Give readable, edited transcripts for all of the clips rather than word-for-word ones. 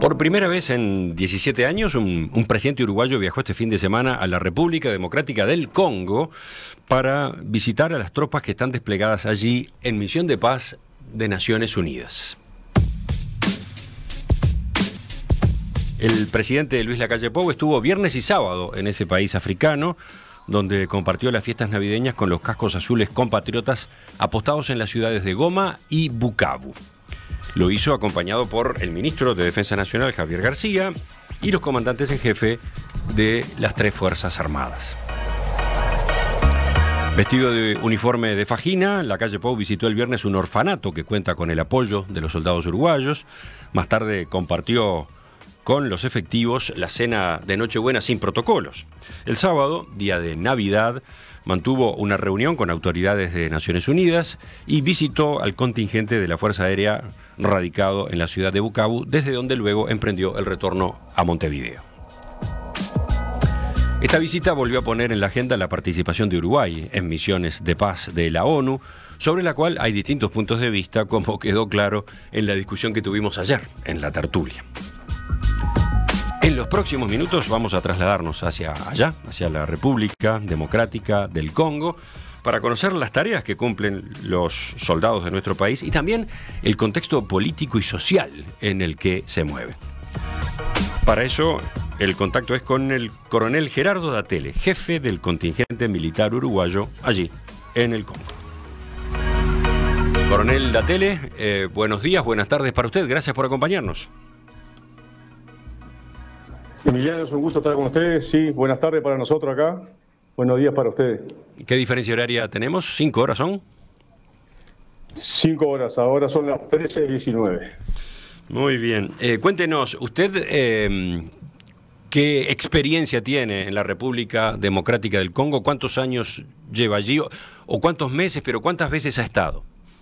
Por primera vez en 17 años, un presidente uruguayo viajó este fin de semana a la República Democrática del Congo para visitar a las tropas que están desplegadas allí en misión de paz de Naciones Unidas. El presidente Luis Lacalle Pou estuvo viernes y sábado en ese país africano, donde compartió las fiestas navideñas con los cascos azules compatriotas apostados en las ciudades de Goma y Bukavu. Lo hizo acompañado por el ministro de Defensa Nacional, Javier García, y los comandantes en jefe de las tres Fuerzas Armadas. Vestido de uniforme de fajina, Lacalle Pou visitó el viernes un orfanato que cuenta con el apoyo de los soldados uruguayos. Más tarde compartió con los efectivos la cena de Nochebuena sin protocolos. El sábado, día de Navidad, mantuvo una reunión con autoridades de Naciones Unidas y visitó al contingente de la Fuerza Aérea radicado en la ciudad de Bukavu, desde donde luego emprendió el retorno a Montevideo. Esta visita volvió a poner en la agenda la participación de Uruguay en misiones de paz de la ONU, sobre la cual hay distintos puntos de vista, como quedó claro en la discusión que tuvimos ayer en la tertulia. En los próximos minutos vamos a trasladarnos hacia allá, hacia la República Democrática del Congo, para conocer las tareas que cumplen los soldados de nuestro país y también el contexto político y social en el que se mueven. Para eso, el contacto es con el coronel Gerardo Datele, jefe del contingente militar uruguayo allí, en el Congo. Coronel Datele, buenos días, buenas tardes para usted, gracias por acompañarnos. Emiliano, es un gusto estar con ustedes. Sí, buenas tardes para nosotros acá. Buenos días para ustedes. ¿Qué diferencia horaria tenemos? ¿5 horas son? 5 horas, ahora son las 13:19. Muy bien. Cuéntenos, ¿usted qué experiencia tiene en la República Democrática del Congo? ¿Cuántos años lleva allí? ¿O cuántos meses, pero cuántas veces ha estado?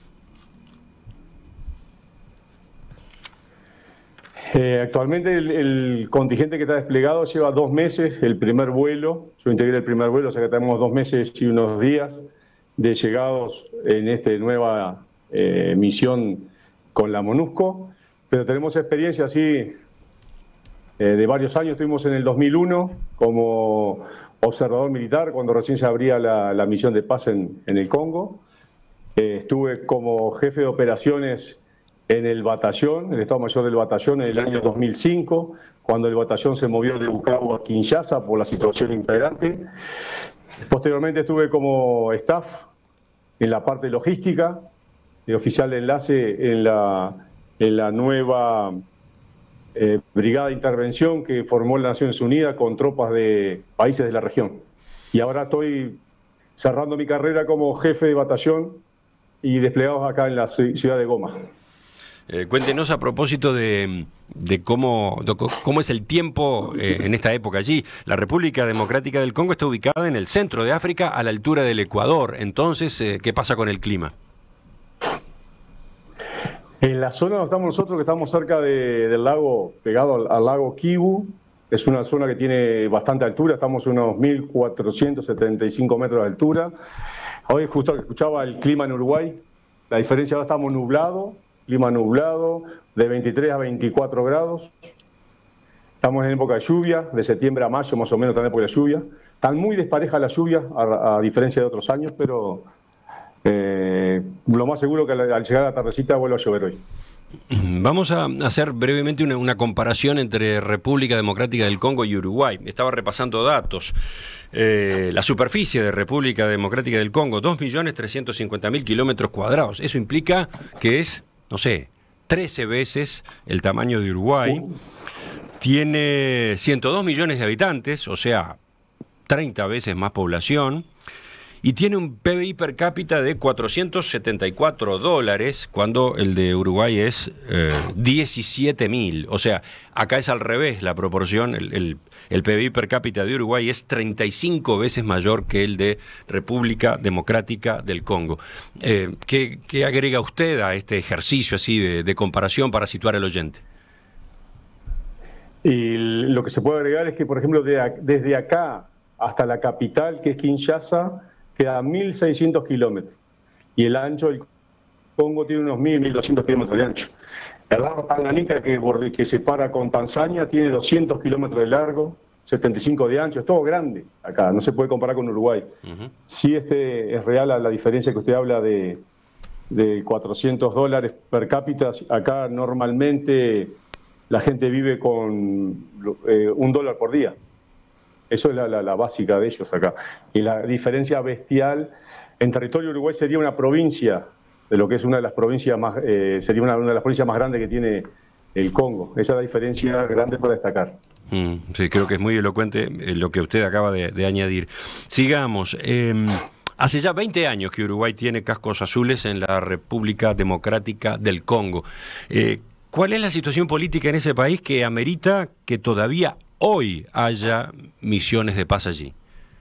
Actualmente el contingente que está desplegado lleva 2 meses, el primer vuelo. Yo integré el primer vuelo, o sea que tenemos 2 meses y unos días de llegados en esta nueva misión con la MONUSCO. Pero tenemos experiencia así de varios años. Estuvimos en el 2001 como observador militar cuando recién se abría la misión de paz en el Congo. Estuve como jefe de operaciones en el batallón, el Estado Mayor del Batallón, en el año 2005, cuando el batallón se movió de Bukavu a Kinshasa por la situación integrante. Posteriormente estuve como staff en la parte logística, de oficial de enlace en la nueva brigada de intervención que formó las Naciones Unidas con tropas de países de la región. Y ahora estoy cerrando mi carrera como jefe de batallón y desplegados acá en la ciudad de Goma. Cuéntenos a propósito de cómo es el tiempo en esta época allí. La República Democrática del Congo está ubicada en el centro de África, a la altura del Ecuador. Entonces, ¿qué pasa con el clima? En la zona donde estamos nosotros, que estamos cerca del lago, pegado al lago Kivu, es una zona que tiene bastante altura, estamos a unos 1.475 metros de altura. Hoy justo escuchaba el clima en Uruguay, la diferencia ahora estamos nublados, clima nublado, de 23 a 24 grados. Estamos en época de lluvia, de septiembre a mayo más o menos está en época de lluvia. Están muy desparejas las lluvias, a diferencia de otros años, pero lo más seguro que al llegar a la tardecita vuelva a llover hoy. Vamos a hacer brevemente una comparación entre República Democrática del Congo y Uruguay. Estaba repasando datos. La superficie de República Democrática del Congo, 2.350.000 kilómetros cuadrados. Eso implica que es, no sé, 13 veces el tamaño de Uruguay. Tiene 102 millones de habitantes, o sea, 30 veces más población. Y tiene un PBI per cápita de $474, cuando el de Uruguay es 17.000. O sea, acá es al revés la proporción. El PBI per cápita de Uruguay es 35 veces mayor que el de República Democrática del Congo. ¿Qué agrega usted a este ejercicio así de comparación para situar al oyente? Y lo que se puede agregar es que, por ejemplo, desde acá hasta la capital, que es Kinshasa, queda 1.600 kilómetros. Y el ancho del Congo tiene unos 1.200 kilómetros de ancho. El lago Tanganica, que separa con Tanzania, tiene 200 kilómetros de largo, 75 de ancho, es todo grande acá, no se puede comparar con Uruguay. Sí, es real la diferencia que usted habla de $400 per cápita. Acá normalmente la gente vive con $1 por día. Eso es la básica de ellos acá. Y la diferencia bestial, en territorio Uruguay sería una provincia, de lo que es una de las provincias más, sería una de las provincias más grandes que tiene el Congo. Esa es la diferencia grande para destacar. Sí, creo que es muy elocuente lo que usted acaba de añadir. Sigamos. Hace ya 20 años que Uruguay tiene cascos azules en la República Democrática del Congo. ¿Cuál es la situación política en ese país que amerita que todavía hoy haya misiones de paz allí?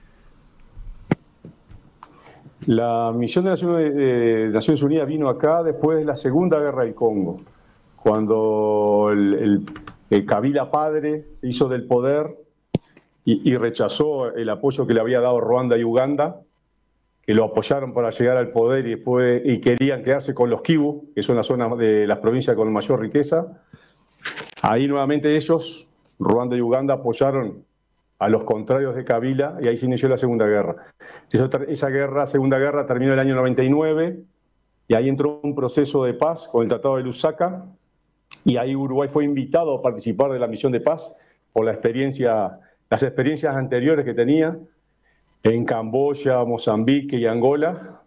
La misión de Naciones Unidas vino acá después de la Segunda Guerra del Congo, cuando el Kabila padre se hizo del poder y rechazó el apoyo que le había dado Ruanda y Uganda, que lo apoyaron para llegar al poder y querían quedarse con los Kivu, que son las zonas de las provincias con mayor riqueza. Ahí nuevamente ellos, Ruanda y Uganda, apoyaron a los contrarios de Kabila y ahí se inició la Segunda Guerra. Esa Segunda Guerra terminó en el año 99 y ahí entró un proceso de paz con el Tratado de Lusaka y ahí Uruguay fue invitado a participar de la misión de paz por las experiencias anteriores que tenía en Camboya, Mozambique y Angola.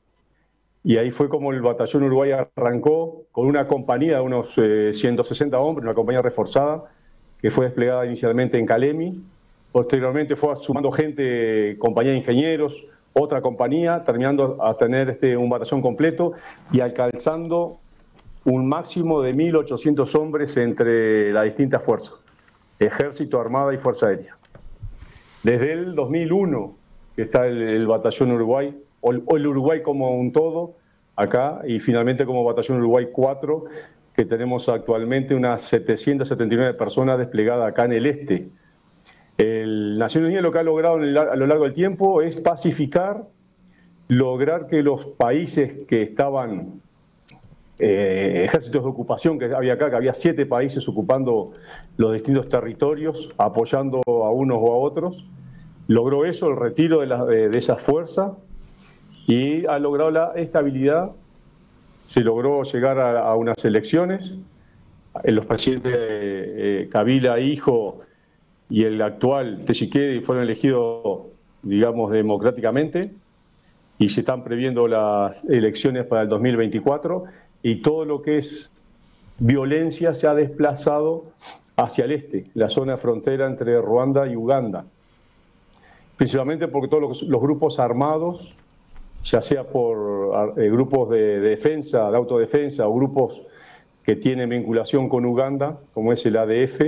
Y ahí fue como el batallón Uruguay arrancó con una compañía de unos 160 hombres, una compañía reforzada, que fue desplegada inicialmente en Calemi. Posteriormente fue sumando gente, compañía de ingenieros, otra compañía, terminando a tener un batallón completo y alcanzando un máximo de 1.800 hombres entre las distintas fuerzas, Ejército, Armada y Fuerza Aérea. Desde el 2001 que está el batallón Uruguay, o el Uruguay como un todo, acá, y finalmente como batallón Uruguay 4, que tenemos actualmente unas 779 personas desplegadas acá en el este. Naciones Unidas lo que ha logrado a lo largo del tiempo es pacificar, lograr que los países que estaban, ejércitos de ocupación que había acá, que había 7 países ocupando los distintos territorios, apoyando a unos o a otros, logró eso, el retiro de esa fuerza, y ha logrado la estabilidad. Se logró llegar a unas elecciones. Los presidentes Kabila, hijo, y el actual Tshisekedi fueron elegidos, digamos, democráticamente, y se están previendo las elecciones para el 2024, y todo lo que es violencia se ha desplazado hacia el este, la zona frontera entre Ruanda y Uganda, principalmente porque todos los grupos armados, ya sea por grupos de defensa, de autodefensa, o grupos que tienen vinculación con Uganda, como es el ADF,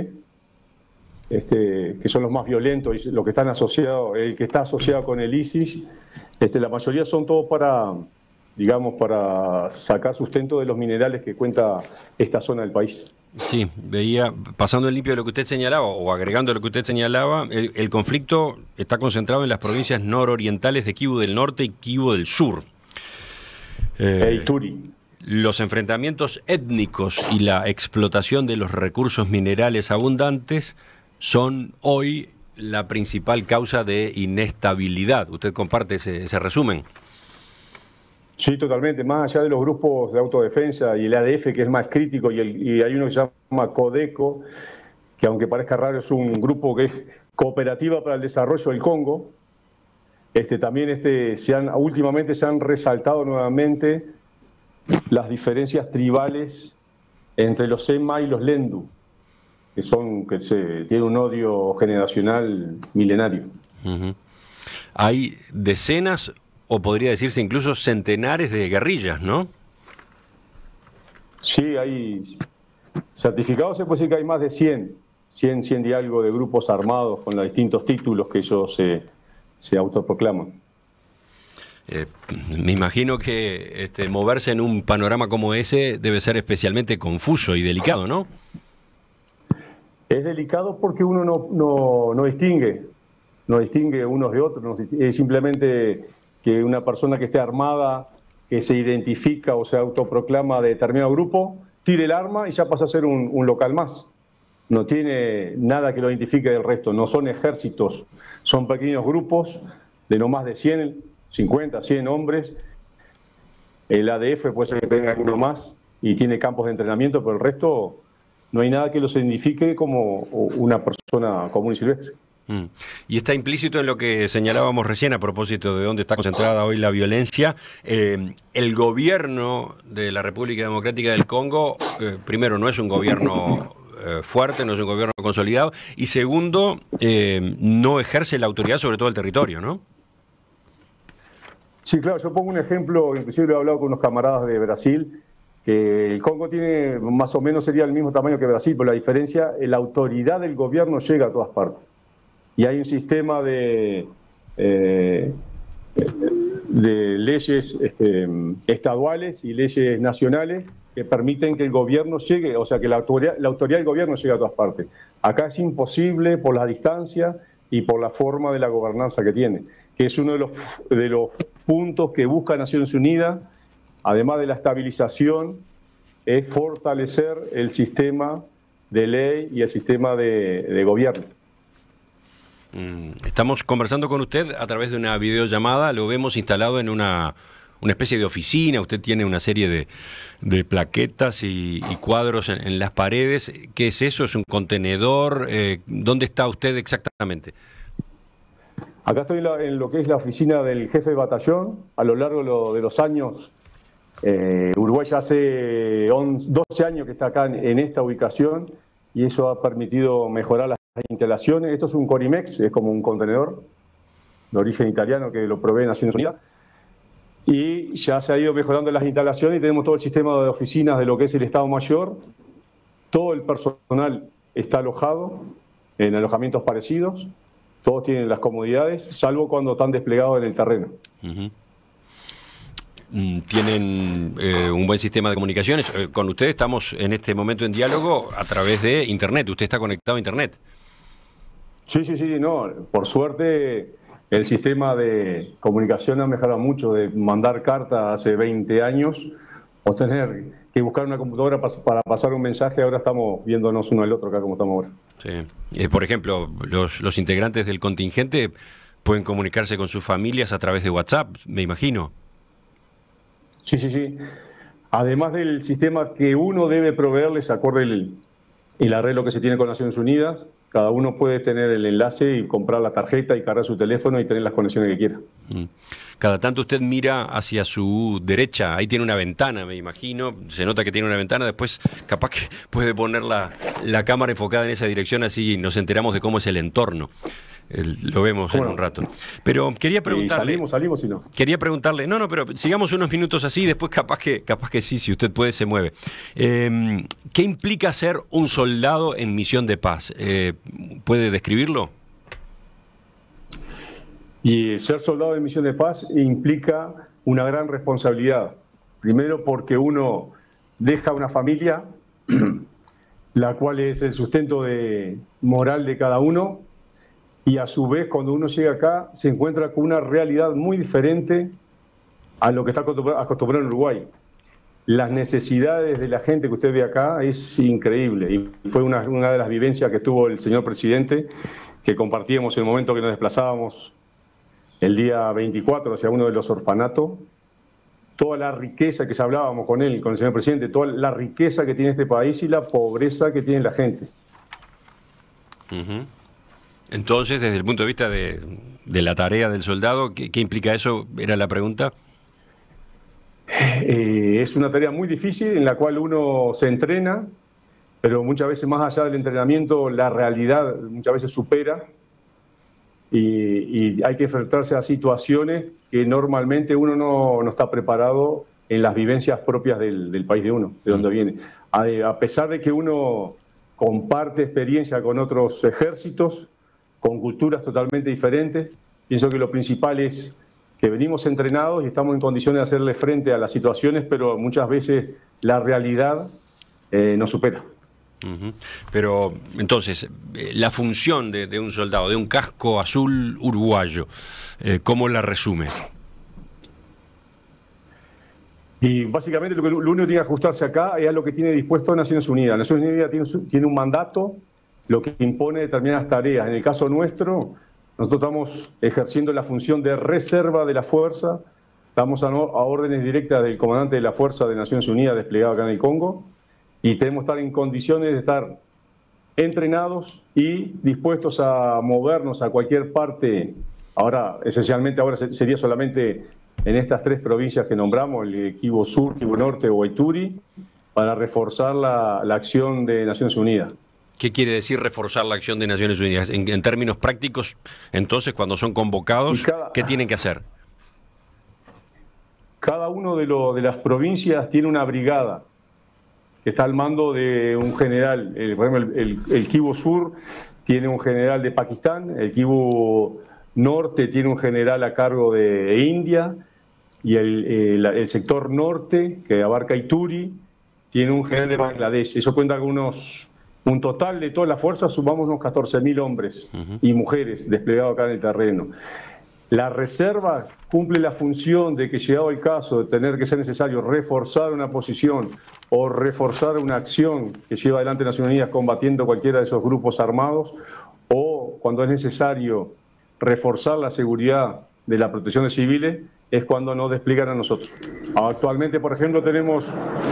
que son los más violentos y los que están asociados, el que está asociado con el ISIS, la mayoría son todos para, digamos, para sacar sustento de los minerales que cuenta esta zona del país. Sí, veía, pasando en limpio de lo que usted señalaba, o agregando lo que usted señalaba, el conflicto está concentrado en las provincias nororientales de Kivu del Norte y Kivu del Sur. Ituri. Los enfrentamientos étnicos y la explotación de los recursos minerales abundantes son hoy la principal causa de inestabilidad. ¿Usted comparte ese resumen? Sí, totalmente. Más allá de los grupos de autodefensa y el ADF, que es más crítico, y hay uno que se llama Codeco, que aunque parezca raro es un grupo que es Cooperativa para el Desarrollo del Congo. También últimamente se han resaltado nuevamente las diferencias tribales entre los Sema y los Lendu, que tienen un odio generacional milenario. Hay decenas, o podría decirse incluso centenares de guerrillas, ¿no? Sí, hay certificados, se puede decir que hay más de 100 y algo de grupos armados con los distintos títulos que ellos se autoproclaman. Me imagino que moverse en un panorama como ese debe ser especialmente confuso y delicado, ¿no? Es delicado porque uno no distingue unos de otros, es simplemente que una persona que esté armada, que se identifica o se autoproclama de determinado grupo, tire el arma y ya pasa a ser un local más. No tiene nada que lo identifique del resto, no son ejércitos, son pequeños grupos de no más de 100, 50, 100 hombres. El ADF puede ser que tenga uno más y tiene campos de entrenamiento, pero el resto no hay nada que los identifique como una persona común y silvestre. Y está implícito en lo que señalábamos recién a propósito de dónde está concentrada hoy la violencia. El gobierno de la República Democrática del Congo, primero, no es un gobierno fuerte, no es un gobierno consolidado, y segundo, no ejerce la autoridad sobre todo el territorio, ¿no? Sí, claro, yo pongo un ejemplo, inclusive lo he hablado con unos camaradas de Brasil, que el Congo tiene más o menos sería el mismo tamaño que Brasil, pero la diferencia, la autoridad del gobierno llega a todas partes. Y hay un sistema de leyes estaduales y leyes nacionales que permiten que el gobierno llegue, o sea, que la autoridad del gobierno llegue a todas partes. Acá es imposible por la distancia y por la forma de la gobernanza que tiene, que es uno de los puntos que busca Naciones Unidas, además de la estabilización, es fortalecer el sistema de ley y el sistema de gobierno. Estamos conversando con usted a través de una videollamada, lo vemos instalado en una especie de oficina, usted tiene una serie de plaquetas y cuadros en las paredes. ¿Qué es eso? ¿Es un contenedor? ¿Dónde está usted exactamente? Acá estoy en lo que es la oficina del jefe de batallón. A lo largo de los años, Uruguay ya hace 12 años que está acá en esta ubicación y eso ha permitido mejorar las instalaciones. Esto es un Corimex, es como un contenedor de origen italiano que lo provee Naciones Unidas. Y ya se ha ido mejorando las instalaciones y tenemos todo el sistema de oficinas de lo que es el Estado Mayor. Todo el personal está alojado en alojamientos parecidos. Todos tienen las comodidades, salvo cuando están desplegados en el terreno. Tienen un buen sistema de comunicaciones. Con usted estamos en este momento en diálogo a través de Internet. ¿Usted está conectado a Internet? Sí, no. Por suerte, el sistema de comunicación ha mejorado mucho. De mandar cartas hace 20 años, o tener que buscar una computadora para pasar un mensaje, ahora estamos viéndonos uno al otro acá como estamos ahora. Sí. Por ejemplo, los integrantes del contingente pueden comunicarse con sus familias a través de WhatsApp, me imagino. Sí. Además del sistema que uno debe proveerles acorde el arreglo que se tiene con Naciones Unidas, cada uno puede tener el enlace y comprar la tarjeta y cargar su teléfono y tener las conexiones que quiera. Cada tanto usted mira hacia su derecha, ahí tiene una ventana, me imagino, se nota que tiene una ventana, después capaz que puede poner la cámara enfocada en esa dirección, así nos enteramos de cómo es el entorno. Lo vemos en un rato. Pero quería preguntarle... Salimos si no. Quería preguntarle, pero sigamos unos minutos así, después capaz que sí, si usted puede, se mueve. ¿Qué implica ser un soldado en misión de paz? ¿Puede describirlo? Y ser soldado en misión de paz implica una gran responsabilidad. Primero porque uno deja una familia, la cual es el sustento moral de cada uno, y a su vez cuando uno llega acá se encuentra con una realidad muy diferente a lo que está acostumbrado en Uruguay. Las necesidades de la gente que usted ve acá es increíble y fue una de las vivencias que tuvo el señor presidente, que compartíamos en el momento que nos desplazábamos el día 24 hacia uno de los orfanatos. Toda la riqueza que hablábamos con él, con el señor presidente, toda la riqueza que tiene este país y la pobreza que tiene la gente. Entonces, desde el punto de vista de la tarea del soldado, ¿qué implica eso? ¿Era la pregunta? Es una tarea muy difícil en la cual uno se entrena, pero muchas veces más allá del entrenamiento, la realidad muchas veces supera y hay que enfrentarse a situaciones que normalmente uno no está preparado en las vivencias propias del país de uno, de donde viene. A pesar de que uno comparte experiencia con otros ejércitos, con culturas totalmente diferentes, pienso que lo principal es que venimos entrenados y estamos en condiciones de hacerle frente a las situaciones, pero muchas veces la realidad nos supera. Pero entonces, la función de un soldado, de un casco azul uruguayo, ¿cómo la resume? Y básicamente lo único que tiene que ajustarse acá es a lo que tiene dispuesto Naciones Unidas. Naciones Unidas tiene un mandato, lo que impone determinadas tareas. En el caso nuestro, nosotros estamos ejerciendo la función de reserva de la fuerza, estamos a órdenes directas del comandante de la Fuerza de Naciones Unidas desplegado acá en el Congo, y tenemos que estar en condiciones de estar entrenados y dispuestos a movernos a cualquier parte. Ahora, esencialmente, ahora sería solamente en estas 3 provincias que nombramos, el Kivu Sur, Kivu Norte o Ituri, para reforzar la acción de Naciones Unidas. ¿Qué quiere decir reforzar la acción de Naciones Unidas? En términos prácticos, entonces, cuando son convocados, ¿qué tienen que hacer? Cada uno de las provincias tiene una brigada que está al mando de un general. Por ejemplo, el Kivu Sur tiene un general de Pakistán, el Kivu Norte tiene un general a cargo de India, y el sector norte, que abarca Ituri, tiene un general de Bangladesh. Eso cuenta con un total de todas las fuerzas, sumamos unos 14.000 hombres y mujeres desplegados acá en el terreno. La reserva cumple la función de que, llegado el caso de tener que ser necesario reforzar una posición o reforzar una acción que lleva adelante Naciones Unidas combatiendo cualquiera de esos grupos armados, o cuando es necesario reforzar la seguridad de la protección de civiles, es cuando nos despliegan a nosotros. Actualmente, por ejemplo, tenemos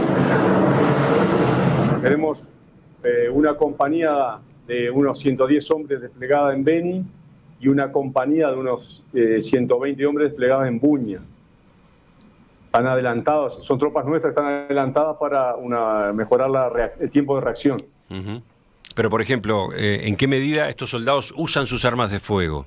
una compañía de unos 110 hombres desplegada en Beni y una compañía de unos 120 hombres desplegados en Buña. Están adelantados, son tropas nuestras que están adelantadas para mejorar el tiempo de reacción. Pero, por ejemplo, ¿en qué medida estos soldados usan sus armas de fuego?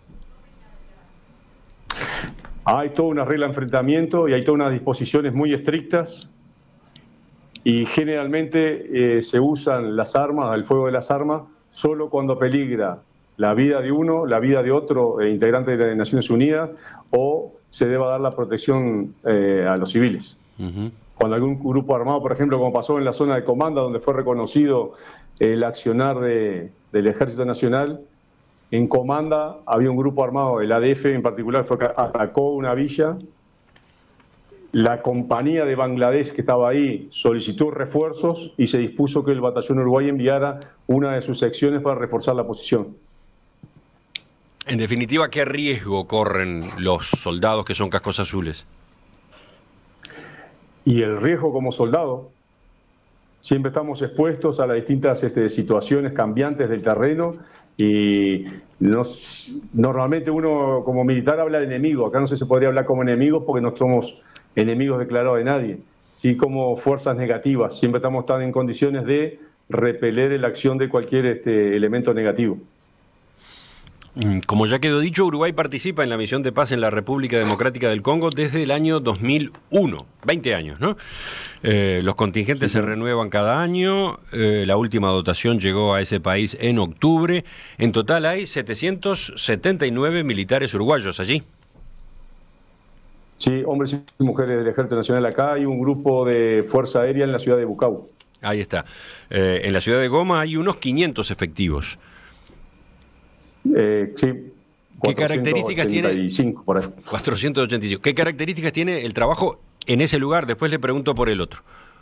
Hay toda una regla de enfrentamiento y hay todas unas disposiciones muy estrictas, y generalmente se usan las armas, el fuego de las armas, solo cuando peligra la vida de uno, la vida de otro integrante de Naciones Unidas, o se deba dar la protección a los civiles. Cuando algún grupo armado, por ejemplo, como pasó en la zona de Comanda, donde fue reconocido el accionar del Ejército Nacional, en Comanda había un grupo armado, el ADF en particular, atacó una villa. La compañía de Bangladesh que estaba ahí solicitó refuerzos y se dispuso que el batallón Uruguay enviara una de sus secciones para reforzar la posición. En definitiva, ¿qué riesgo corren los soldados que son cascos azules? Y el riesgo como soldado, siempre estamos expuestos a las distintas situaciones cambiantes del terreno, y normalmente uno como militar habla de enemigo. Acá no sé si se podría hablar como enemigos porque no somos enemigos declarados de nadie, sí como fuerzas negativas. Siempre estamos en condiciones de repeler la acción de cualquier elemento negativo. Como ya quedó dicho, Uruguay participa en la misión de paz en la República Democrática del Congo desde el año 2001, 20 años, ¿no? Los contingentes se renuevan cada año, la última dotación llegó a ese país en octubre. En total hay 779 militares uruguayos allí. Sí, hombres y mujeres del Ejército Nacional acá, y un grupo de Fuerza Aérea en la ciudad de Bukavu. Ahí está. En la ciudad de Goma hay unos 500 efectivos. Sí. ¿Qué características tiene? 485 por ahí. 485. ¿Qué características tiene el trabajo en ese lugar? Después le pregunto por el otro.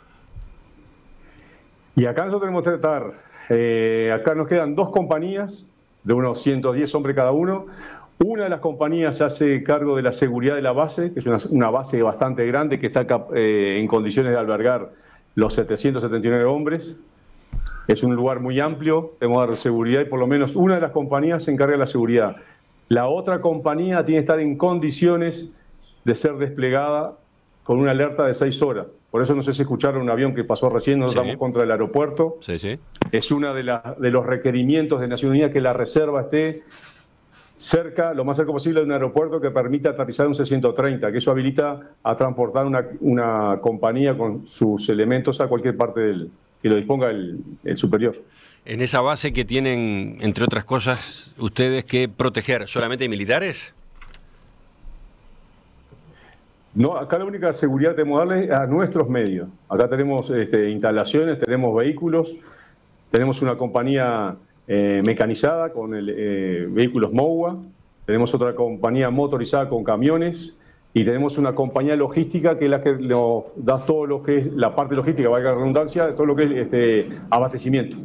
Y acá nosotros tenemos que tratar. Acá nos quedan 2 compañías de unos 110 hombres cada uno. Una de las compañías se hace cargo de la seguridad de la base, que es una base bastante grande que está en condiciones de albergar los 779 hombres. Es un lugar muy amplio, tenemos que dar seguridad, y por lo menos una de las compañías se encarga de la seguridad. La otra compañía tiene que estar en condiciones de ser desplegada con una alerta de 6 horas. Por eso no sé si escucharon un avión que pasó recién, nosotros estamos contra el aeropuerto. Sí. Es uno de los requerimientos de Naciones Unidas que la reserva esté cerca, lo más cerca posible, de un aeropuerto que permita aterrizar un C-130, que eso habilita a transportar una compañía con sus elementos a cualquier parte que lo disponga el superior. En esa base que tienen, entre otras cosas, ustedes que proteger, ¿solamente militares? No, acá la única seguridad que tenemos que darle a nuestros medios. Acá tenemos instalaciones, tenemos vehículos, tenemos una compañía mecanizada con vehículos MOWA, tenemos otra compañía motorizada con camiones, y tenemos una compañía logística que es la que nos da todo lo que es la parte logística, valga la redundancia, todo lo que es abastecimiento.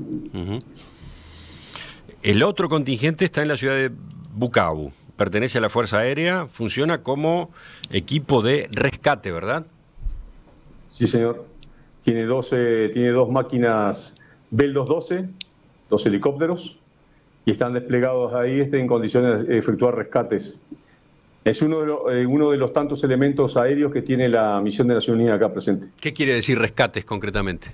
El otro contingente está en la ciudad de Bukavu, pertenece a la Fuerza Aérea, funciona como equipo de rescate, ¿verdad? Sí, señor. Tiene dos máquinas Bell 212, dos helicópteros, y están desplegados ahí en condiciones de efectuar rescates. Es uno de los tantos elementos aéreos que tiene la misión de Naciones Unidas acá presente. ¿Qué quiere decir rescates concretamente?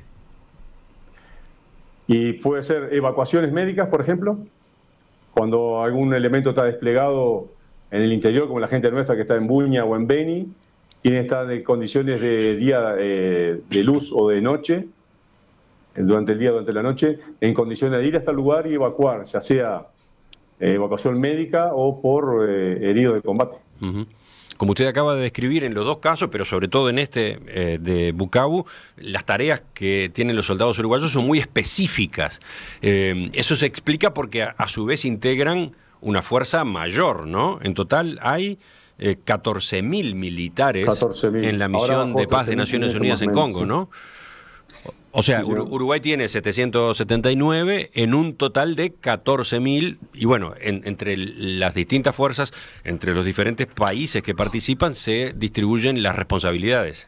Y puede ser evacuaciones médicas, por ejemplo, cuando algún elemento está desplegado en el interior, como la gente nuestra que está en Buña o en Beni, tiene que estar en condiciones de día de luz o de noche, durante el día, durante la noche, en condiciones de ir hasta el lugar y evacuar, ya sea evacuación médica o por herido de combate. Como usted acaba de describir en los dos casos, pero sobre todo en este de Bukavu, las tareas que tienen los soldados uruguayos son muy específicas. Eso se explica porque a su vez integran una fuerza mayor, ¿no? En total hay 14.000 militares 14.000. en la misión de paz de Naciones Unidas en Congo, ¿no? O sea, sí, Uruguay tiene 779 en un total de 14.000 y bueno, entre las distintas fuerzas, entre los diferentes países que participan, se distribuyen las responsabilidades.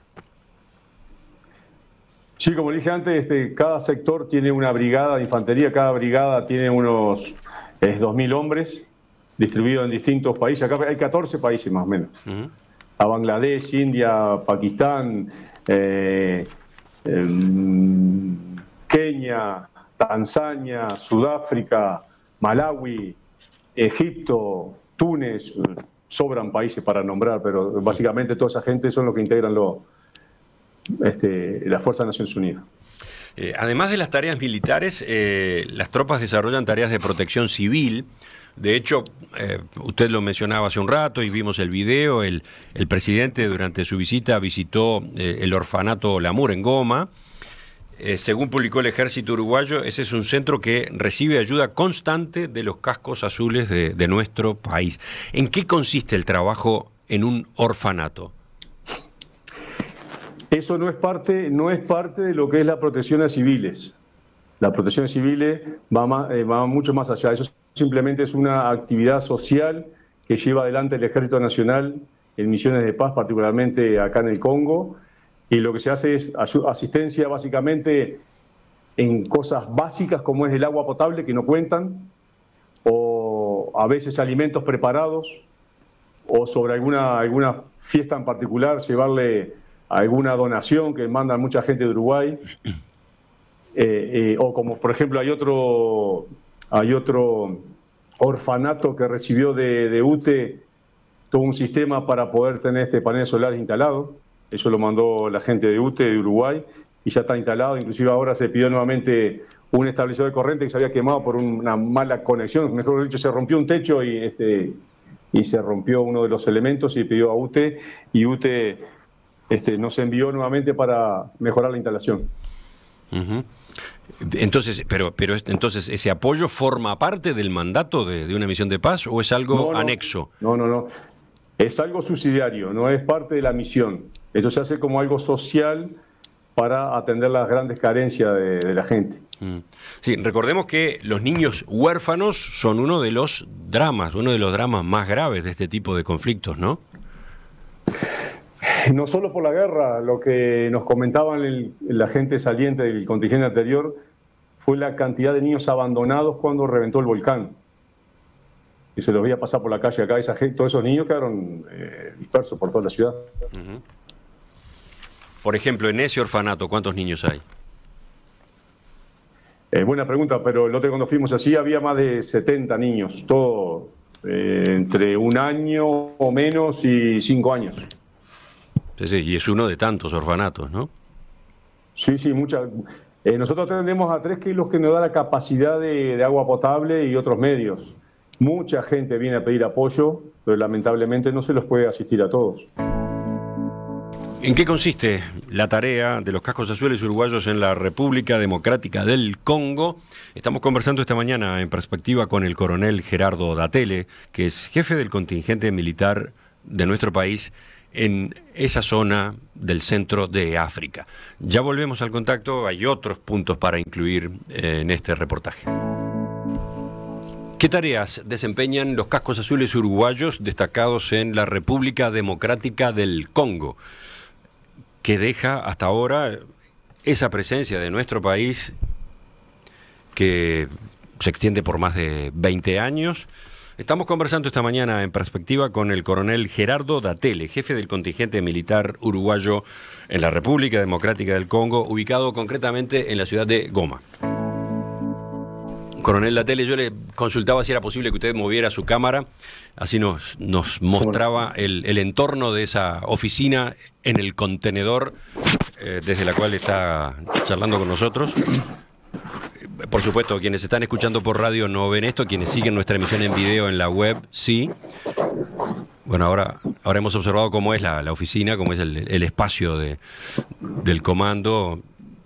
Sí, como dije antes, cada sector tiene una brigada de infantería, cada brigada tiene unos 2.000 hombres distribuidos en distintos países. Acá hay 14 países más o menos. A Bangladesh, India, Pakistán, Kenia, Tanzania, Sudáfrica, Malawi, Egipto, Túnez, sobran países para nombrar, pero básicamente toda esa gente son los que integran la Fuerza de Naciones Unidas. Además de las tareas militares, las tropas desarrollan tareas de protección civil. De hecho, usted lo mencionaba hace un rato y vimos el video, el presidente durante su visita visitó el orfanato Lamur en Goma. Según publicó el Ejército Uruguayo, ese es un centro que recibe ayuda constante de los cascos azules de nuestro país. ¿En qué consiste el trabajo en un orfanato? Eso no es parte de lo que es la protección a civiles. La protección a civiles va mucho más allá. Eso simplemente es una actividad social que lleva adelante el Ejército Nacional en misiones de paz, particularmente acá en el Congo, y lo que se hace es asistencia básicamente en cosas básicas como es el agua potable que no cuentan, o a veces alimentos preparados, o sobre alguna fiesta en particular llevarle alguna donación que mandan mucha gente de Uruguay, o como por ejemplo hay otro orfanato que recibió de UTE todo un sistema para poder tener paneles solares instalados. Eso lo mandó la gente de UTE de Uruguay y ya está instalado. Inclusive ahora se pidió nuevamente un establecedor de corriente que se había quemado por una mala conexión. Mejor dicho, se rompió un techo y se rompió uno de los elementos y pidió a UTE, y UTE nos envió nuevamente para mejorar la instalación. Entonces, pero entonces, ¿ese apoyo forma parte del mandato de una misión de paz o es algo anexo? No. Es algo subsidiario, no es parte de la misión. Esto se hace como algo social para atender las grandes carencias de la gente. Sí, recordemos que los niños huérfanos son uno de los dramas más graves de este tipo de conflictos, ¿no? No solo por la guerra, lo que nos comentaban la gente saliente del contingente anterior fue la cantidad de niños abandonados cuando reventó el volcán. Y se los veía pasar por la calle acá, todos esos niños quedaron dispersos por toda la ciudad. Por ejemplo, en ese orfanato, ¿cuántos niños hay? Buena pregunta, pero el otro cuando fuimos allí había más de 70 niños, todo entre 1 año o menos y 5 años. Sí, y es uno de tantos orfanatos, ¿no? Sí, muchas. Nosotros tenemos a 3 que es los que nos da la capacidad de agua potable y otros medios. Mucha gente viene a pedir apoyo, pero lamentablemente no se los puede asistir a todos. ¿En qué consiste la tarea de los cascos azules uruguayos en la República Democrática del Congo? Estamos conversando esta mañana en perspectiva con el coronel Gerardo Datele, que es jefe del contingente militar de nuestro país en esa zona del centro de África. Ya volvemos al contacto, hay otros puntos para incluir en este reportaje. ¿Qué tareas desempeñan los cascos azules uruguayos destacados en la República Democrática del Congo, que deja hasta ahora esa presencia de nuestro país que se extiende por más de 20 años? Estamos conversando esta mañana en Perspectiva con el coronel Gerardo Datele, jefe del contingente militar uruguayo en la República Democrática del Congo, ubicado concretamente en la ciudad de Goma. Coronel Datele, yo le consultaba si era posible que usted moviera su cámara, así nos mostraba el entorno de esa oficina en el contenedor desde la cual está charlando con nosotros. Por supuesto, quienes están escuchando por radio no ven esto, quienes siguen nuestra emisión en video en la web, sí. Bueno, ahora hemos observado cómo es la oficina, cómo es el espacio del comando.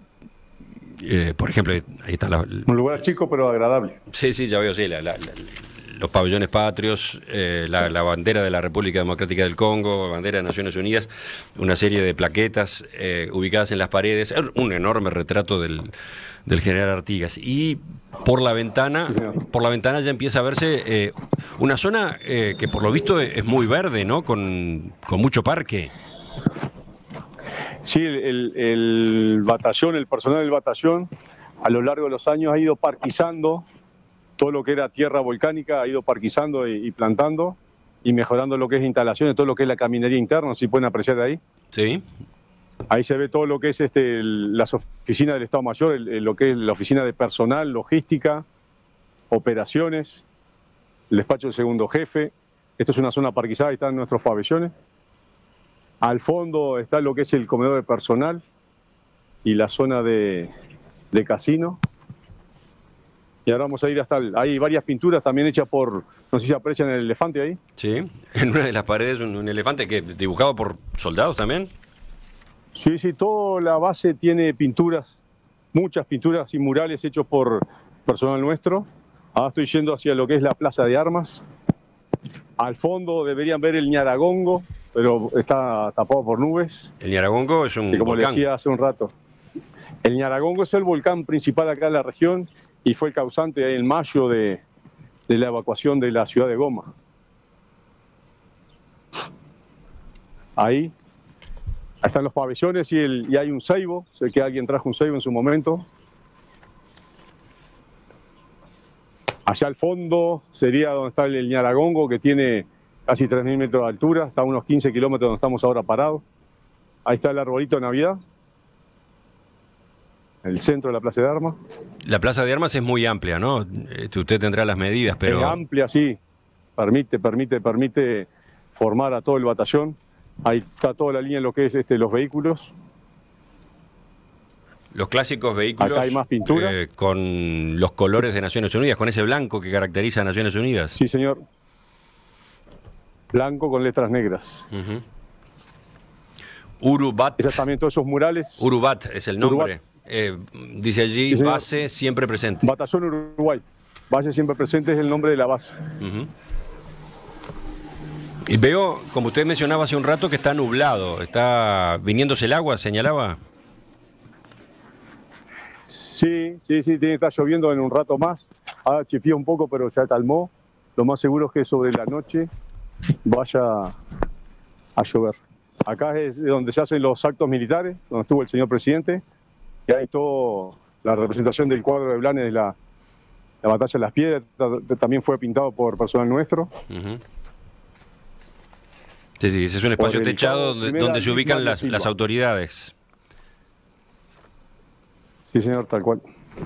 Por ejemplo, ahí está un lugar chico pero agradable. Sí, ya veo, sí, los pabellones patrios, la bandera de la República Democrática del Congo, bandera de Naciones Unidas, una serie de plaquetas ubicadas en las paredes, un enorme retrato del general Artigas. Y por la ventana ya empieza a verse una zona que por lo visto es muy verde, ¿no? Con mucho parque. Sí, el batallón, el personal del batallón, a lo largo de los años ha ido parquizando todo lo que era tierra volcánica, ha ido parquizando y plantando y mejorando lo que es instalaciones, todo lo que es la caminería interna, si pueden apreciar ahí. Sí. Ahí se ve todo lo que es las oficinas del Estado Mayor, lo que es la oficina de personal, logística, operaciones, el despacho del segundo jefe. Esto es una zona parquizada, ahí están nuestros pabellones. Al fondo está lo que es el comedor de personal y la zona de casino. Y ahora vamos a ir hay varias pinturas también hechas por, no sé si aprecian el elefante ahí. Sí, en una de las paredes un elefante que dibujado por soldados también. Sí, toda la base tiene pinturas, muchas pinturas y murales hechos por personal nuestro. Ahora estoy yendo hacia lo que es la Plaza de Armas. Al fondo deberían ver el Ñaragongo, pero está tapado por nubes. El Ñaragongo es un como volcán. Le decía hace un rato. El Ñaragongo es el volcán principal acá en la región y fue el causante en mayo de la evacuación de la ciudad de Goma. Ahí están los pabellones y hay un ceibo. Sé que alguien trajo un ceibo en su momento. Allá al fondo sería donde está el Ñaragongo, que tiene casi 3.000 metros de altura, está a unos 15 kilómetros donde estamos ahora parados. Ahí está el arbolito de Navidad, el centro de la Plaza de Armas. La Plaza de Armas es muy amplia, ¿no? Usted tendrá las medidas, pero... Es amplia, sí. Permite formar a todo el batallón. Ahí está toda la línea en lo que es los vehículos. Los clásicos vehículos. Acá hay más pintura. Con los colores de Naciones Unidas, con ese blanco que caracteriza a Naciones Unidas. Sí, señor. Blanco con letras negras. Urubat. Esas también, todos esos murales. Urubat es el nombre. Dice allí, sí, base siempre presente. Batallón Uruguay. Base siempre presente es el nombre de la base. Y veo, como usted mencionaba hace un rato, que está nublado. ¿Está viniéndose el agua, señalaba? Sí, tiene que estar lloviendo en un rato más. Ahora chipía un poco, pero ya calmó. Lo más seguro es que sobre la noche vaya a llover. Acá es donde se hacen los actos militares, donde estuvo el señor presidente. Y hay toda la representación del cuadro de Blanes de la batalla de las Piedras. También fue pintado por personal nuestro. Sí, ese es un espacio techado donde se ubican las autoridades. Sí, señor, tal cual.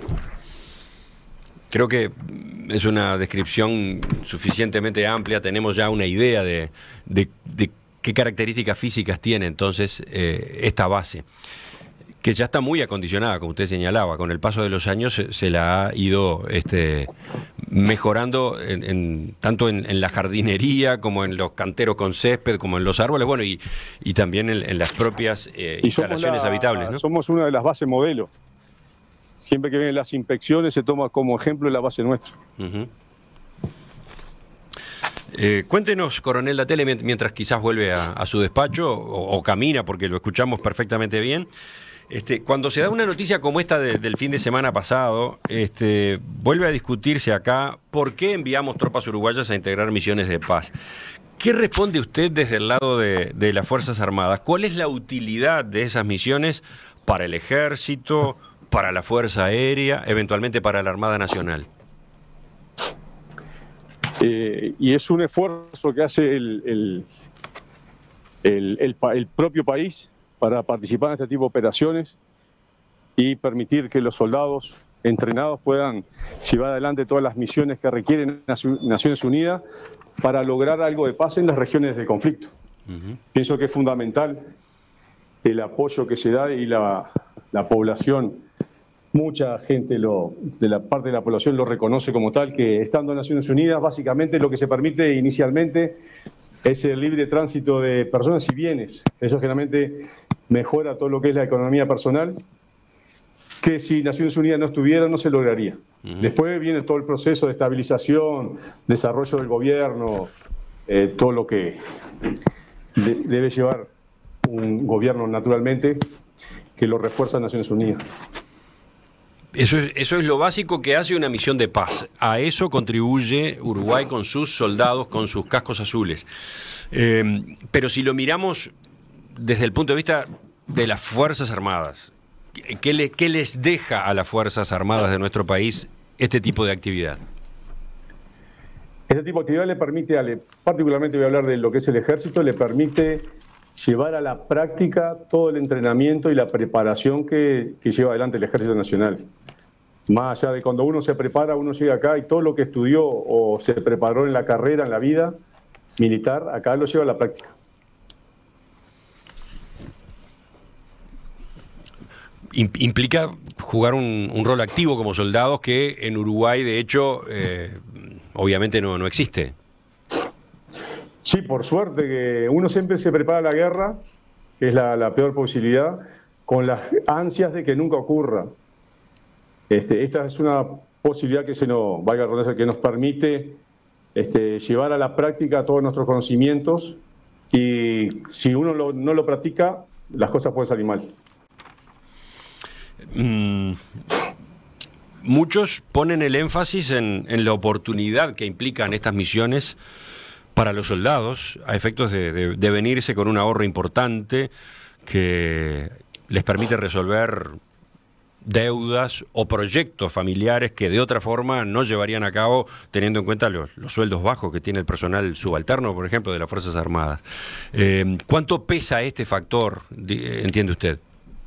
Creo que es una descripción suficientemente amplia. Tenemos ya una idea de qué características físicas tiene entonces esta base, que ya está muy acondicionada, como usted señalaba. Con el paso de los años se la ha ido mejorando tanto en la jardinería como en los canteros con césped, como en los árboles, bueno, y también en las propias instalaciones habitables, ¿no? Somos una de las bases modelo. Siempre que vienen las inspecciones se toma como ejemplo la base nuestra. Cuéntenos, coronel Datele, mientras quizás vuelve a su despacho o camina, porque lo escuchamos perfectamente bien. Cuando se da una noticia como esta del fin de semana pasado, vuelve a discutirse acá por qué enviamos tropas uruguayas a integrar misiones de paz. ¿Qué responde usted desde el lado de las Fuerzas Armadas? ¿Cuál es la utilidad de esas misiones para el Ejército, para la Fuerza Aérea, eventualmente para la Armada Nacional? Y es un esfuerzo que hace el propio país para participar en este tipo de operaciones y permitir que los soldados entrenados puedan llevar adelante todas las misiones que requieren Naciones Unidas para lograr algo de paz en las regiones de conflicto. Pienso que es fundamental el apoyo que se da y la población, mucha gente de la parte de la población lo reconoce como tal, que estando en Naciones Unidas básicamente lo que se permite inicialmente es el libre tránsito de personas y bienes. Eso generalmente mejora todo lo que es la economía personal, que si Naciones Unidas no estuviera no se lograría. Después viene todo el proceso de estabilización, desarrollo del gobierno, todo lo que debe llevar un gobierno naturalmente que lo refuerza Naciones Unidas. Eso es lo básico que hace una misión de paz. A eso contribuye Uruguay con sus soldados, con sus cascos azules. Pero si lo miramos desde el punto de vista de las Fuerzas Armadas, ¿qué les deja a las Fuerzas Armadas de nuestro país este tipo de actividad? Este tipo de actividad le permite, particularmente voy a hablar de lo que es el Ejército, le permite llevar a la práctica todo el entrenamiento y la preparación que lleva adelante el Ejército Nacional. Más allá de cuando uno se prepara, uno llega acá y todo lo que estudió o se preparó en la carrera, en la vida militar, acá lo lleva a la práctica. Implica jugar un rol activo como soldados que en Uruguay, de hecho, obviamente no existe. Sí, por suerte, que uno siempre se prepara a la guerra, que es la peor posibilidad, con las ansias de que nunca ocurra. Esta es una posibilidad que que nos permite llevar a la práctica todos nuestros conocimientos, y si uno no lo practica, las cosas pueden salir mal. Muchos ponen el énfasis en la oportunidad que implican estas misiones para los soldados, a efectos de venirse con un ahorro importante que les permite resolver deudas o proyectos familiares que de otra forma no llevarían a cabo, teniendo en cuenta los sueldos bajos que tiene el personal subalterno, por ejemplo, de las Fuerzas Armadas. ¿Cuánto pesa este factor, entiende usted?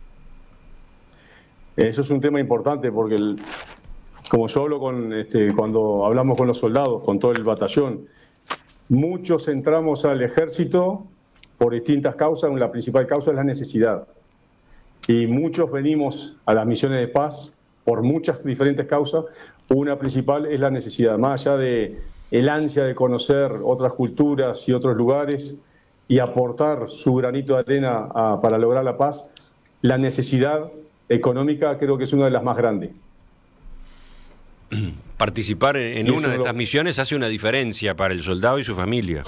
Eso es un tema importante porque, como yo hablo cuando hablamos con los soldados, con todo el batallón, muchos entramos al Ejército por distintas causas. La principal causa es la necesidad. Y muchos venimos a las misiones de paz por muchas diferentes causas. Una principal es la necesidad, más allá de el ansia de conocer otras culturas y otros lugares y aportar su granito de arena para lograr la paz. La necesidad económica creo que es una de las más grandes. Participar en una de estas misiones hace una diferencia para el soldado y su familia.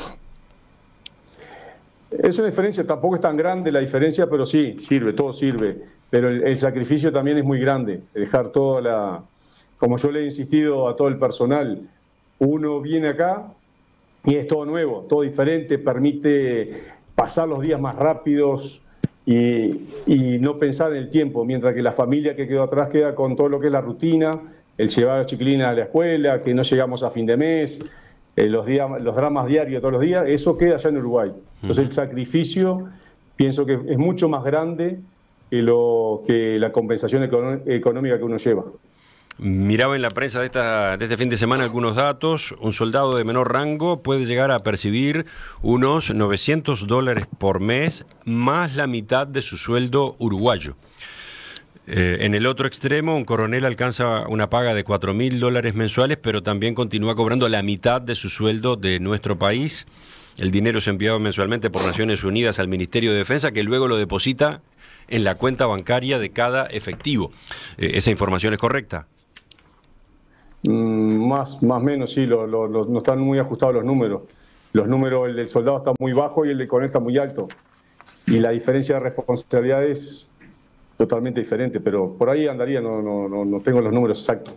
Es una diferencia, tampoco es tan grande la diferencia, pero sí, sirve, todo sirve. Pero el sacrificio también es muy grande, dejar como yo le he insistido a todo el personal, uno viene acá y es todo nuevo, todo diferente, permite pasar los días más rápidos y no pensar en el tiempo, mientras que la familia que quedó atrás queda con todo lo que es la rutina, el llevar a los chiquilines a la escuela, que no llegamos a fin de mes, los dramas diarios todos los días, eso queda allá en Uruguay. Entonces el sacrificio pienso que es mucho más grande que la compensación económica que uno lleva. Miraba en la prensa de este fin de semana algunos datos. Un soldado de menor rango puede llegar a percibir unos $900 por mes, más la mitad de su sueldo uruguayo. En el otro extremo, un coronel alcanza una paga de $4.000 mensuales, pero también continúa cobrando la mitad de su sueldo de nuestro país. El dinero es enviado mensualmente por Naciones Unidas al Ministerio de Defensa, que luego lo deposita en la cuenta bancaria de cada efectivo. ¿Esa información es correcta? Más o menos, sí, no están muy ajustados los números. los números, el del soldado está muy bajo y el del coronel está muy alto. Y la diferencia de responsabilidad es totalmente diferente, pero por ahí andaría, no tengo los números exactos.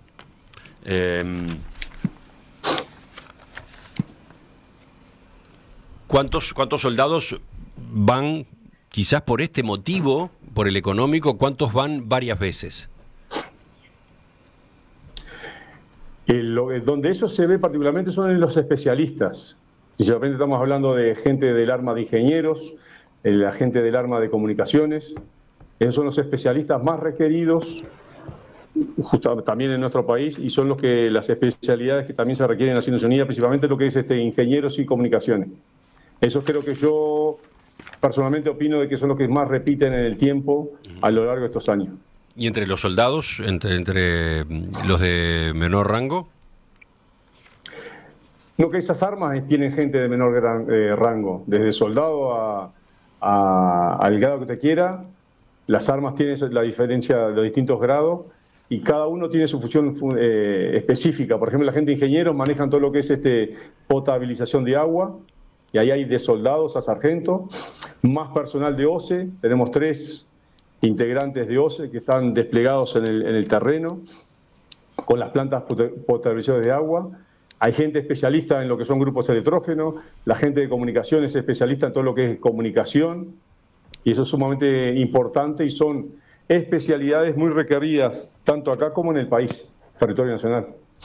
¿Cuántos soldados van, quizás por este motivo, por el económico, cuántos van varias veces? Donde eso se ve particularmente son en los especialistas. Si de repente estamos hablando de gente del arma de ingenieros, la gente del arma de comunicaciones, esos son los especialistas más requeridos justo también en nuestro país, y son las especialidades que también se requieren en Naciones Unidas, principalmente lo que es ingenieros y comunicaciones. Eso creo que yo personalmente opino de que son los que más repiten en el tiempo a lo largo de estos años. ¿Y entre los soldados, entre los de menor rango? No, que esas armas tienen gente de menor rango, desde soldado al grado que te quiera. Las armas tienen la diferencia de los distintos grados y cada uno tiene su función específica. Por ejemplo, la gente de ingenieros manejan todo lo que es potabilización de agua, y ahí hay de soldados a sargento, más personal de OCE. Tenemos 3 integrantes de OCE que están desplegados en el terreno con las plantas potabilizadoras de agua. Hay gente especialista en lo que son grupos electrógenos, la gente de comunicación es especialista en todo lo que es comunicación, y eso es sumamente importante y son especialidades muy requeridas tanto acá como en el país, territorio nacional.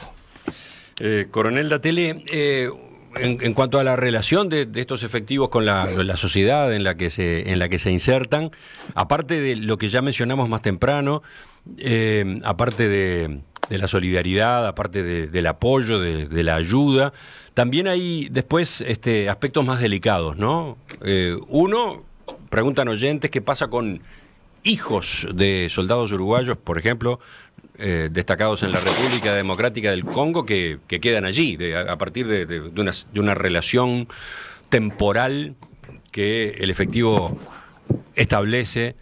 Coronel Dattele, en cuanto a la relación de estos efectivos con la sociedad en la que se insertan, aparte de lo que ya mencionamos más temprano, aparte de la solidaridad, aparte del apoyo, de la ayuda, también hay después aspectos más delicados, ¿no? Uno, preguntan oyentes, ¿qué pasa con hijos de soldados uruguayos, por ejemplo, destacados en la República Democrática del Congo, que quedan allí, a partir de una relación temporal que el efectivo establece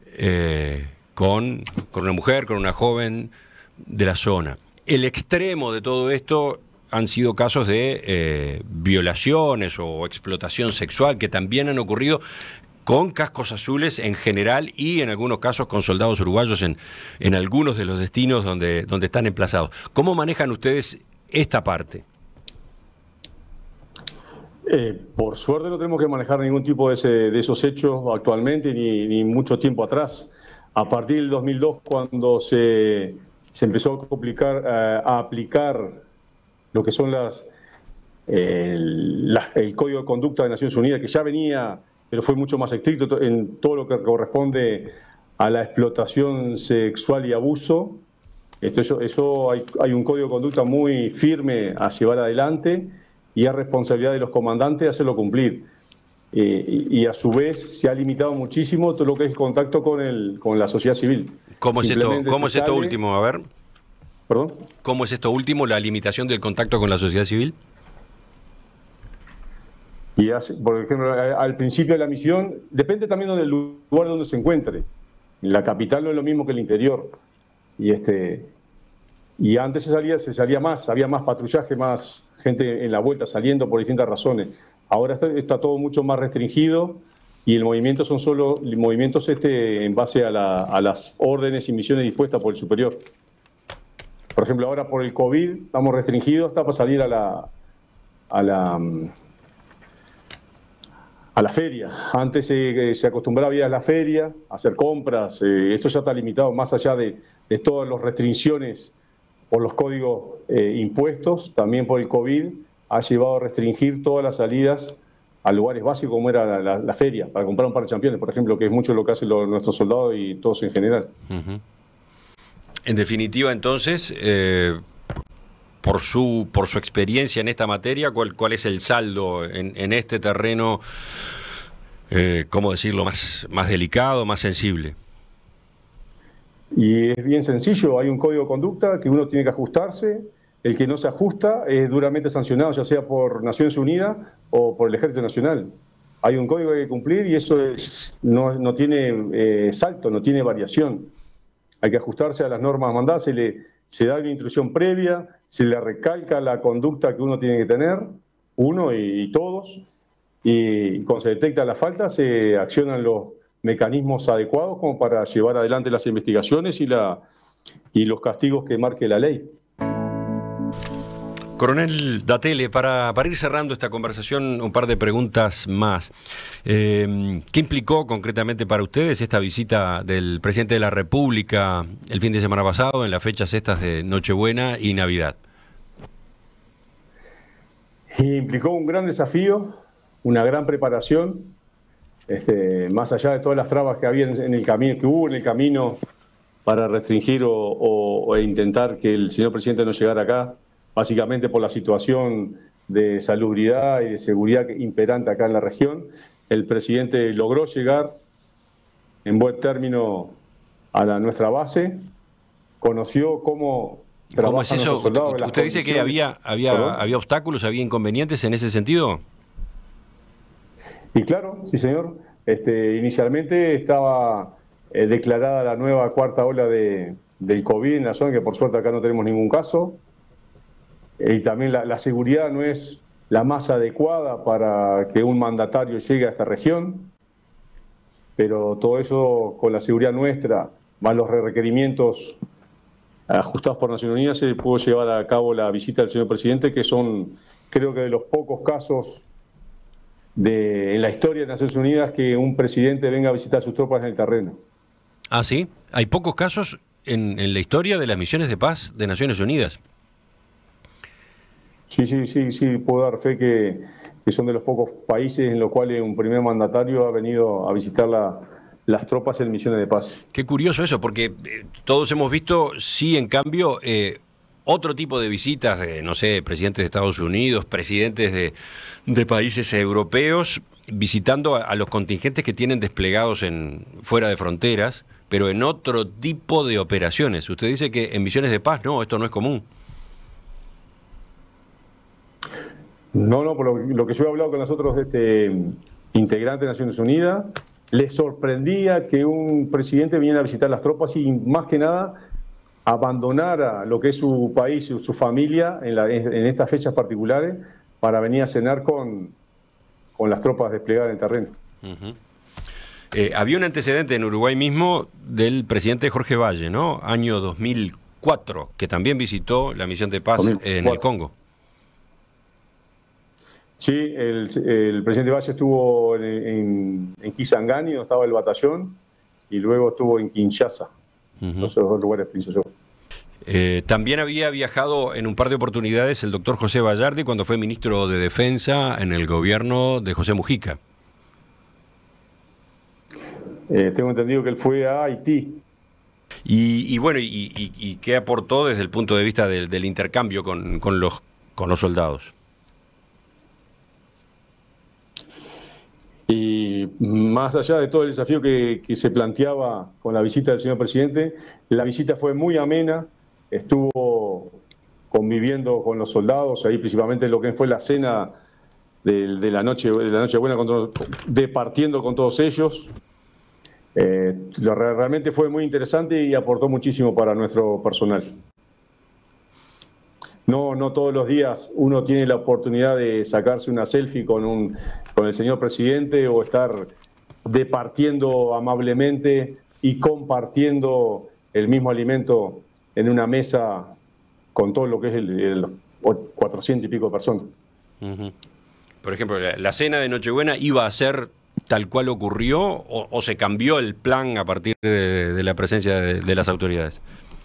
con una mujer, con una joven de la zona? El extremo de todo esto han sido casos de violaciones o explotación sexual que también han ocurrido con cascos azules en general y en algunos casos con soldados uruguayos en algunos de los destinos donde están emplazados. ¿Cómo manejan ustedes esta parte? Por suerte no tenemos que manejar ningún tipo de esos hechos actualmente ni mucho tiempo atrás. A partir del 2002, cuando se empezó a aplicar lo que son el Código de Conducta de Naciones Unidas, que ya venía, pero fue mucho más estricto en todo lo que corresponde a la explotación sexual y abuso. Eso hay un código de conducta muy firme a llevar adelante y es responsabilidad de los comandantes hacerlo cumplir. Y a su vez se ha limitado muchísimo todo lo que es contacto con la sociedad civil. ¿Cómo es esto último? A ver. ¿Perdón? ¿Cómo es esto último, la limitación del contacto con la sociedad civil? Y por ejemplo, al principio de la misión, depende también del lugar donde se encuentre. La capital no es lo mismo que el interior. Y antes se salía más, había más patrullaje, más gente en la vuelta saliendo por distintas razones. Ahora está todo mucho más restringido y el movimiento son solo movimientos en base a las órdenes y misiones dispuestas por el superior. Por ejemplo, ahora por el COVID estamos restringidos hasta para salir a la feria. Antes se acostumbraba a ir a la feria, a hacer compras. Esto ya está limitado más allá de todas las restricciones por los códigos impuestos. También por el COVID ha llevado a restringir todas las salidas a lugares básicos como era la feria, para comprar un par de championes, por ejemplo, que es mucho lo que hacen nuestros soldados y todos en general. Uh-huh. En definitiva, entonces, por su experiencia en esta materia, ¿cuál es el saldo en este terreno, cómo decirlo, más delicado, más sensible? Y es bien sencillo, hay un código de conducta que uno tiene que ajustarse. El que no se ajusta es duramente sancionado, ya sea por Naciones Unidas o por el Ejército Nacional. Hay un código que hay que cumplir y eso no tiene salto, no tiene variación. Hay que ajustarse a las normas mandadas, se da una instrucción previa, se le recalca la conducta que uno tiene que tener uno y todos, y cuando se detecta la falta se accionan los mecanismos adecuados como para llevar adelante las investigaciones y los castigos que marque la ley. Coronel Dattele, para ir cerrando esta conversación, un par de preguntas más. ¿Qué implicó concretamente para ustedes esta visita del presidente de la República el fin de semana pasado, en las fechas estas de Nochebuena y Navidad? Implicó un gran desafío, una gran preparación, más allá de todas las trabas que había en el camino, que hubo en el camino para restringir o intentar que el señor presidente no llegara acá, básicamente por la situación de salubridad y de seguridad imperante acá en la región. El presidente logró llegar en buen término a nuestra base, conoció cómo ¿Cómo es trabajan eso? nuestros soldados. ¿Usted dice que había obstáculos, había inconvenientes en ese sentido? Y claro, sí señor. Inicialmente estaba declarada la nueva cuarta ola del COVID en la zona, que por suerte acá no tenemos ningún caso. Y también la seguridad no es la más adecuada para que un mandatario llegue a esta región, pero todo eso con la seguridad nuestra, más los requerimientos ajustados por Naciones Unidas, se pudo llevar a cabo la visita del señor presidente, que son, creo que de los pocos casos en la historia de Naciones Unidas que un presidente venga a visitar sus tropas en el terreno. Ah, sí. Hay pocos casos en la historia de las misiones de paz de Naciones Unidas. Sí, puedo dar fe que son de los pocos países en los cuales un primer mandatario ha venido a visitar las tropas en misiones de paz. Qué curioso eso, porque todos hemos visto, sí, en cambio, otro tipo de visitas de, no sé, presidentes de Estados Unidos, presidentes de países europeos, visitando a los contingentes que tienen desplegados fuera de fronteras, pero en otro tipo de operaciones. Usted dice que en misiones de paz, no, esto no es común. No, por lo que yo he hablado con los otros integrantes de Naciones Unidas, les sorprendía que un presidente viniera a visitar las tropas y más que nada abandonara lo que es su país, su familia en estas fechas particulares para venir a cenar con las tropas desplegadas en el terreno. Había un antecedente en Uruguay mismo del presidente Jorge Valle, ¿no? Año 2004, que también visitó la misión de paz 2004. En el Congo. Sí, el presidente Valle estuvo en Kisangani, donde estaba el batallón, y luego estuvo en Kinshasa. Esos dos lugares pienso yo. También había viajado en un par de oportunidades el doctor José Vallardi cuando fue ministro de Defensa en el gobierno de José Mujica. Tengo entendido que él fue a Haití. Y bueno, ¿y qué aportó desde el punto de vista del intercambio con los soldados? Y más allá de todo el desafío que se planteaba con la visita del señor presidente, la visita fue muy amena, estuvo conviviendo con los soldados, ahí principalmente lo que fue la cena de la Nochebuena, departiendo con todos ellos. Realmente fue muy interesante y aportó muchísimo para nuestro personal. No todos los días uno tiene la oportunidad de sacarse una selfie con el señor presidente o estar departiendo amablemente y compartiendo el mismo alimento en una mesa con todo lo que es el 400 y pico de personas. Por ejemplo, ¿la cena de Nochebuena iba a ser tal cual ocurrió o se cambió el plan a partir de la presencia de las autoridades?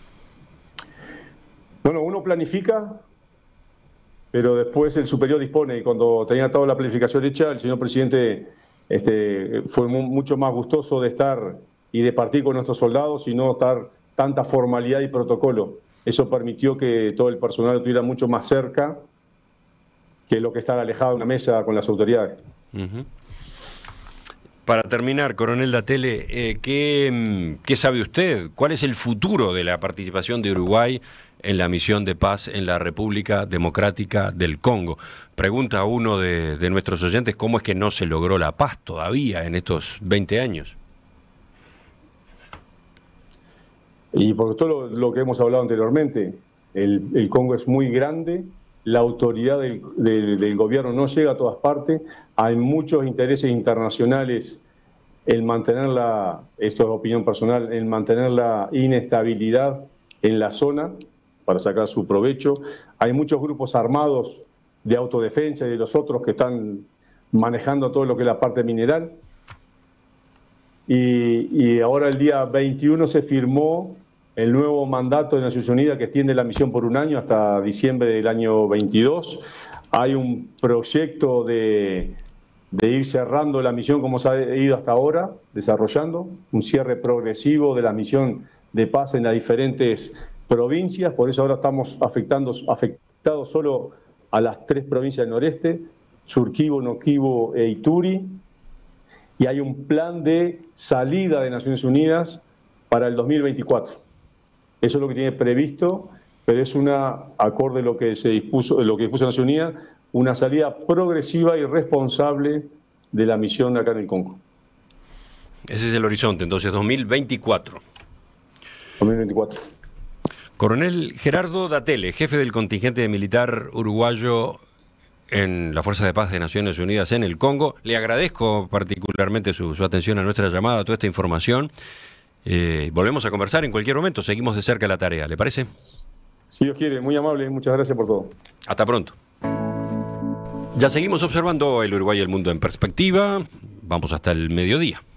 Bueno, uno planifica, pero después el superior dispone, y cuando tenía toda la planificación hecha, el señor presidente fue mucho más gustoso de estar y de partir con nuestros soldados y no estar tanta formalidad y protocolo. Eso permitió que todo el personal estuviera mucho más cerca que lo que estar alejado de una mesa con las autoridades. Para terminar, coronel Dattele, ¿qué sabe usted? ¿Cuál es el futuro de la participación de Uruguay en la misión de paz en la República Democrática del Congo? Pregunta a uno de nuestros oyentes cómo es que no se logró la paz todavía en estos 20 años. Y por todo lo que hemos hablado anteriormente, el Congo es muy grande, la autoridad del gobierno no llega a todas partes, hay muchos intereses internacionales en mantener esto es opinión personal, en mantener la inestabilidad en la zona para sacar su provecho. Hay muchos grupos armados de autodefensa y de los otros que están manejando todo lo que es la parte mineral. Y ahora el día 21 se firmó el nuevo mandato de Naciones Unidas que extiende la misión por un año hasta diciembre del año 22. Hay un proyecto de ir cerrando la misión como se ha ido hasta ahora, desarrollando un cierre progresivo de la misión de paz en las diferentes provincias. Por eso ahora estamos afectados solo a las 3 provincias del noreste, Surquivo, Noquivo e Ituri. Y hay un plan de salida de Naciones Unidas para el 2024. Eso es lo que tiene previsto, pero es acorde a lo que se dispuso, lo que dispuso Naciones Unidas, una salida progresiva y responsable de la misión acá en el Congo. Ese es el horizonte, entonces, 2024. 2024. Coronel Gerardo Datele, jefe del contingente militar uruguayo en la Fuerza de Paz de Naciones Unidas en el Congo. Le agradezco particularmente su atención a nuestra llamada, a toda esta información. Volvemos a conversar en cualquier momento, seguimos de cerca la tarea, ¿le parece? Si Dios quiere, muy amable, muchas gracias por todo. Hasta pronto. Ya seguimos observando el Uruguay y el mundo en perspectiva. Vamos hasta el mediodía.